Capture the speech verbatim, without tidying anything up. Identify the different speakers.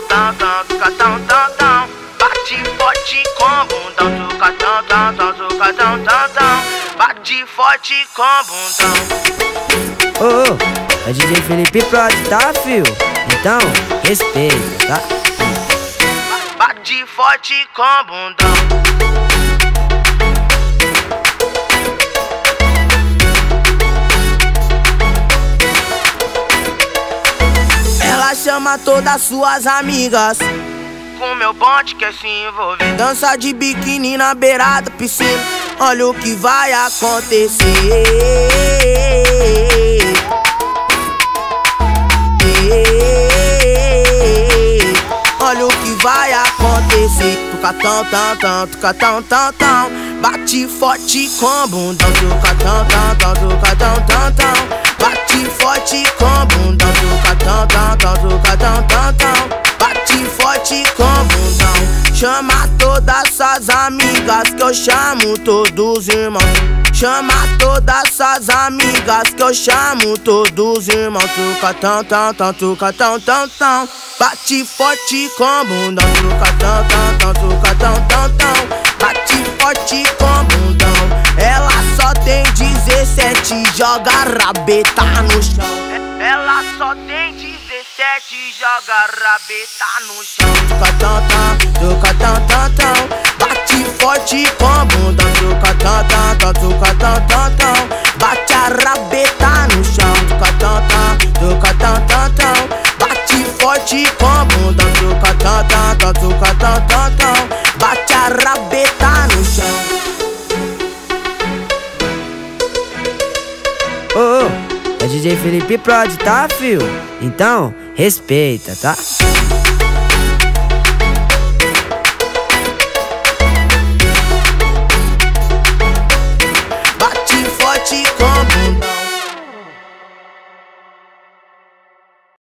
Speaker 1: tão, tão, tuca tão, tão, tão. Bate forte com bundão, tuca tão, tão, tão, tuca tão, tão, tão. Bate forte com bundão.
Speaker 2: Ô, oh, é D J Felipe Prod, tá, fio? Então, respeita, tá?
Speaker 1: Bate forte com bundão.
Speaker 2: Ela chama todas suas amigas,
Speaker 1: com meu bonde quer se envolver.
Speaker 2: dança de biquíni na beira da piscina. Olha o que vai acontecer. Olha o que vai acontecer. Tuca tão, tão, tão, tuca tão, tão, tão. Bate forte com bundão. Tuca tão, tão, tão, tuca tão, tão, tão. Bate forte com bundão. Tuca tão, tão, tão, tuca tão, tão, tão. Bate forte com bundão. Chama todas suas amigas que eu chamo todos irmãos. Chama todas suas amigas que eu chamo todos irmãos. Tuca tão, tão, tão, tuca tão, tão, tão. Bate forte com bundão. Tuca tão, tão, tão, tuca tão, tão, tão. Bate forte com bundão. Ela só tem dezessete, joga a rabeta no chão.
Speaker 1: Ela só tem dezessete, joga a rabeta no chão.
Speaker 2: Tuca tão, tão, tuca tão, tão, tão. Bate forte com bundão. Tuca tão, tão, tão, tuca tão, tão, tão. Bate a rabeta no chão. Tuca tão, tão, tuca tão, tão, tão. Bate forte com bundão. Tuca tão, tão, tão, tuca tão, tão, tão. Bate a rabeta no chão. Ô, oh, é D J Felipe Prod, tá, fio? Então, respeita, tá?